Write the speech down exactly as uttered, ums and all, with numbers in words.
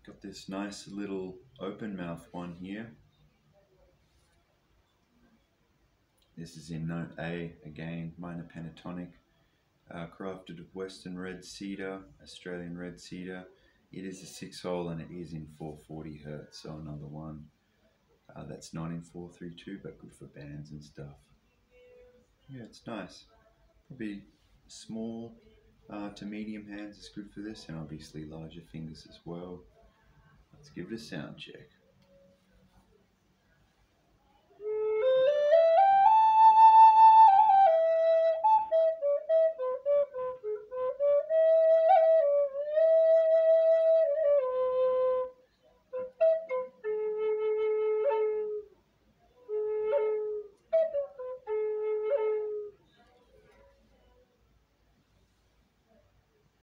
Got this nice little open mouth one here. This is in note A, again, minor pentatonic, uh, crafted of Western Red Cedar, Australian Red Cedar. It is a six hole and it is in four forty hertz, so another one uh, that's not in four three two, but good for bands and stuff. Yeah, it's nice. Probably small uh, to medium hands is good for this, and obviously larger fingers as well. Let's give it a sound check.